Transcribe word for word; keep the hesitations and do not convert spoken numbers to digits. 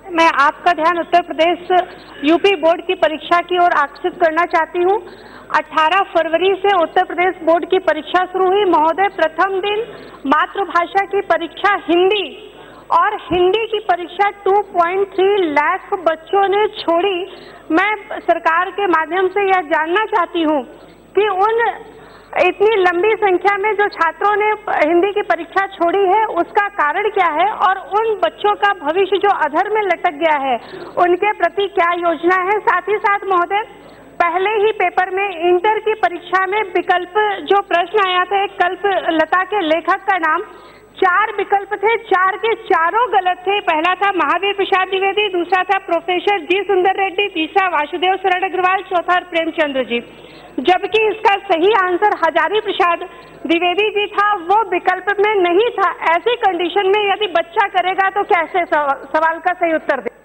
मैं आपका ध्यान उत्तर प्रदेश यूपी बोर्ड की परीक्षा की ओर आकर्षित करना चाहती हूँ। अठारह फरवरी से उत्तर प्रदेश बोर्ड की परीक्षा शुरू हुई। महोदय, प्रथम दिन मातृभाषा की परीक्षा हिंदी और हिंदी की परीक्षा दो पॉइंट तीन लाख बच्चों ने छोड़ी। मैं सरकार के माध्यम से यह जानना चाहती हूँ कि उन इतनी लंबी संख्या में जो छात्रों ने हिंदी की परीक्षा छोड़ी है उसका कारण क्या है और उन बच्चों का भविष्य जो अधर में लटक गया है उनके प्रति क्या योजना है। साथ ही साथ महोदय, पहले ही पेपर में इंटर की परीक्षा में विकल्प जो प्रश्न आया था, एक कल्पलता के लेखक का नाम, चार विकल्प थे, चार के चारों गलत थे। पहला था महावीर प्रसाद द्विवेदी, दूसरा था प्रोफेसर जी सुंदर रेड्डी, तीसरा वासुदेव शरण अग्रवाल, चौथा प्रेमचंद्र जी, जबकि इसका सही आंसर हजारी प्रसाद द्विवेदी जी था, वो विकल्प में नहीं था। ऐसी कंडीशन में यदि बच्चा करेगा तो कैसे सवाल का सही उत्तर दे।